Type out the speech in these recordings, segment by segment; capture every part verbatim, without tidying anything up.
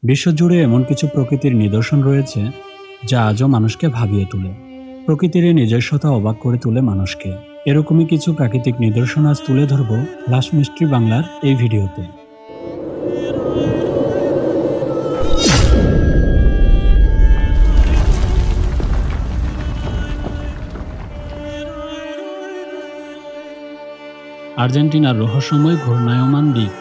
বিশ্বজুড়ে এমন কিছু প্রকৃতির নিদর্শন রয়েছে যা আজও মানুষকে ভাবিয়ে তোলে। প্রকৃতির এই নিজস্বতা অবাক করে তোলে মানুষকে। এরকমই কিছু প্রাকৃতিক নিদর্শন আজ তুলে ধরব লাশ মিস্ট্রি বাংলার এই ভিডিওতে। আর্জেন্টিনার রহস্যময় ঘূর্ণায়মান দ্বীপ।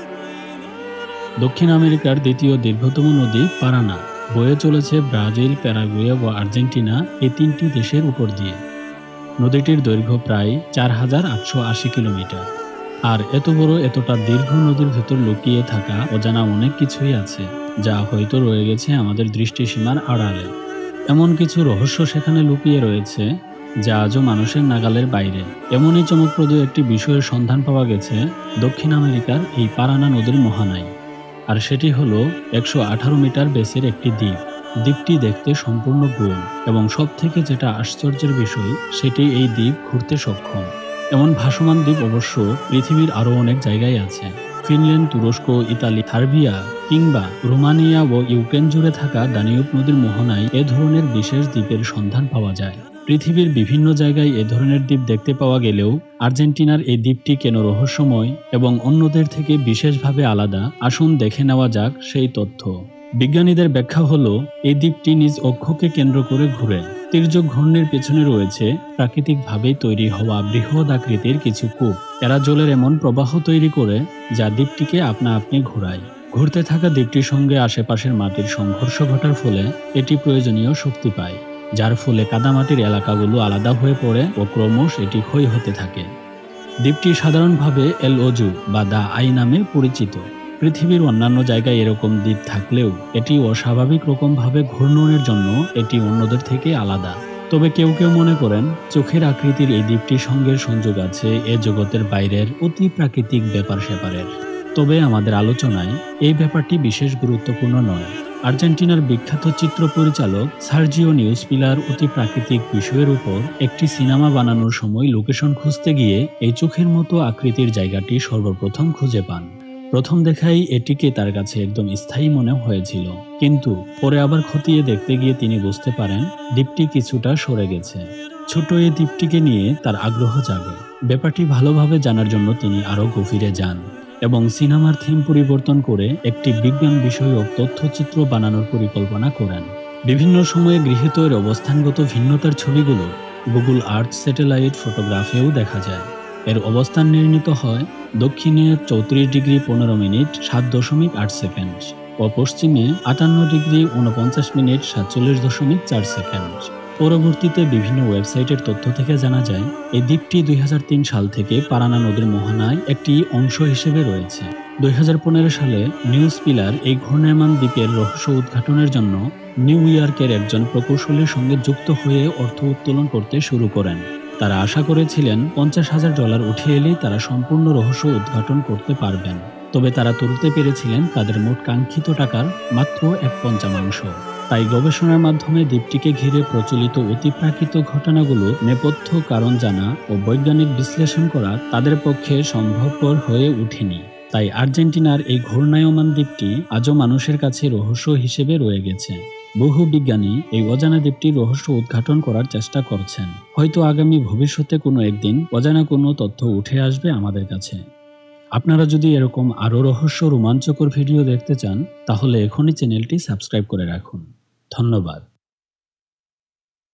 দক্ষিণ আমেরিকার দ্বিতীয় দীর্ঘতম নদী পারানা বয়ে চলেছে ব্রাজিল, প্যারাগুয়ে ও আর্জেন্টিনা এই তিনটি দেশের উপর দিয়ে। নদীটির দৈর্ঘ্য প্রায় চার হাজার আটশো আশি কিলোমিটার। আর এত বড় এতটা দীর্ঘ নদীর ভেতর লুকিয়ে থাকা অজানা অনেক কিছুই আছে, যা হয়তো রয়ে গেছে আমাদের দৃষ্টিসীমার আড়ালে। এমন কিছু রহস্য সেখানে লুকিয়ে রয়েছে যা আজও মানুষের নাগালের বাইরে। এমনই চমকপ্রদ একটি বিষয়ের সন্ধান পাওয়া গেছে দক্ষিণ আমেরিকার এই পারানা নদীর মোহনায়। আর সেটি হলো একশো আঠারো মিটার বেসের একটি দ্বীপ। দ্বীপটি দেখতে সম্পূর্ণ গোল, এবং সব থেকে যেটা আশ্চর্যের বিষয়, সেটি এই দ্বীপ ঘুরতে সক্ষম। এমন ভাসমান দ্বীপ অবশ্য পৃথিবীর আরও অনেক জায়গায় আছে। ফিনল্যান্ড, তুরস্ক, ইতালি, সার্বিয়া কিংবা রোমানিয়া ও ইউক্রেন জুড়ে থাকা দানিউব নদীর মোহনায় এ ধরনের বিশেষ দ্বীপের সন্ধান পাওয়া যায়। পৃথিবীর বিভিন্ন জায়গায় এ ধরনের দ্বীপ দেখতে পাওয়া গেলেও আর্জেন্টিনার এই দ্বীপটি কেন রহস্যময় এবং অন্যদের থেকে বিশেষভাবে আলাদা, আসুন দেখে নেওয়া যাক সেই তথ্য। বিজ্ঞানীদের ব্যাখ্যা হলো, এই দ্বীপটি নিজ অক্ষকে কেন্দ্র করে ঘুরে। তির্যক ঘূর্ণির পেছনে রয়েছে প্রাকৃতিকভাবেই তৈরি হওয়া বৃহৎ আকৃতির কিছু কূপ। এরা জলের এমন প্রবাহ তৈরি করে যা দ্বীপটিকে আপনা আপনি ঘোরায়। ঘুরতে থাকা দ্বীপটির সঙ্গে আশেপাশের মাটির সংঘর্ষ ঘটার ফলে এটি প্রয়োজনীয় শক্তি পায়, যার ফলে কাদামাটির এলাকাগুলো আলাদা হয়ে পড়ে ও ক্রমশ এটি ক্ষয় হতে থাকে। দ্বীপটি সাধারণভাবে এল ওজু বা দা আই নামে পরিচিত। পৃথিবীর অন্যান্য জায়গায় এরকম দ্বীপ থাকলেও এটি অস্বাভাবিক রকমভাবে ঘূর্ণনের জন্য এটি অন্যদের থেকে আলাদা। তবে কেউ কেউ মনে করেন চোখের আকৃতির এই দ্বীপটির সঙ্গে সংযোগ আছে এ জগতের বাইরের অতি প্রাকৃতিক ব্যাপার স্যাপারের। তবে আমাদের আলোচনায় এই ব্যাপারটি বিশেষ গুরুত্বপূর্ণ নয়। আর্জেন্টিনার বিখ্যাত চিত্র পরিচালক সার্জিও নিউসপিলার অতি প্রাকৃতিক বিষয়ের উপর একটি সিনেমা বানানোর সময় লোকেশন খুঁজতে গিয়ে এই চোখের মতো আকৃতির জায়গাটি সর্বপ্রথম খুঁজে পান। প্রথম দেখাই এটিকে তার কাছে একদম স্থায়ী মনে হয়েছিল, কিন্তু পরে আবার খতিয়ে দেখতে গিয়ে তিনি বুঝতে পারেন দ্বীপটি কিছুটা সরে গেছে। ছোট এই দ্বীপটিকে নিয়ে তার আগ্রহ জাগে। ব্যাপারটি ভালোভাবে জানার জন্য তিনি আরও গভীরে যান এবং সিনেমার থিম পরিবর্তন করে একটি বিজ্ঞান বিষয়ক তথ্যচিত্র বানানোর পরিকল্পনা করেন। বিভিন্ন সময়ে গৃহীত এর অবস্থানগত ভিন্নতার ছবিগুলো গুগল আর্থ স্যাটেলাইট ফটোগ্রাফেও দেখা যায়। এর অবস্থান নির্ণীত হয় দক্ষিণে চৌত্রিশ ডিগ্রি পনেরো মিনিট সাত দশমিক আট সেকেন্ড ও পশ্চিমে আটান্ন ডিগ্রি উনপঞ্চাশ মিনিট সাতচল্লিশ দশমিক চার সেকেন্ড। পরবর্তীতে বিভিন্ন ওয়েবসাইটের তথ্য থেকে জানা যায় এই দ্বীপটি দুই হাজার তিন সাল থেকে পারানা নদীর মোহনায় একটি অংশ হিসেবে রয়েছে। দুই হাজার পনেরো সালে নিউসপিলার এই ঘূর্ণায়মান দ্বীপের রহস্য উদ্ঘাটনের জন্য নিউ ইয়র্কের একজন প্রকৌশলীর সঙ্গে যুক্ত হয়ে অর্থ উত্তোলন করতে শুরু করেন। তারা আশা করেছিলেন পঞ্চাশ হাজার ডলার উঠে এলেই তারা সম্পূর্ণ রহস্য উদ্ঘাটন করতে পারবেন। তবে তারা তুলতে পেরেছিলেন তাদের মোট কাঙ্ক্ষিত টাকার মাত্র এক পঞ্চমাংশ। তাই গবেষণার মাধ্যমে দ্বীপটিকে ঘিরে প্রচলিত অতিপ্রাকৃত ঘটনাগুলোর নেপথ্য কারণ জানা ও বৈজ্ঞানিক বিশ্লেষণ করা তাদের পক্ষে সম্ভবপর হয়ে ওঠেনি। তাই আর্জেন্টিনার এই ঘূর্ণায়মান দ্বীপটি আজও মানুষের কাছে রহস্য হিসেবে রয়ে গেছে। বহু বিজ্ঞানী এই অজানা দ্বীপটির রহস্য উদ্ঘাটন করার চেষ্টা করছেন। হয়তো আগামী ভবিষ্যতে কোনো একদিন অজানা কোনো তথ্য উঠে আসবে আমাদের কাছে। আপনারা যদি এরকম আরও রহস্য রোমাঞ্চকর ভিডিও দেখতে চান, তাহলে এখনই চ্যানেলটি সাবস্ক্রাইব করে রাখুন। ধন্যবাদ।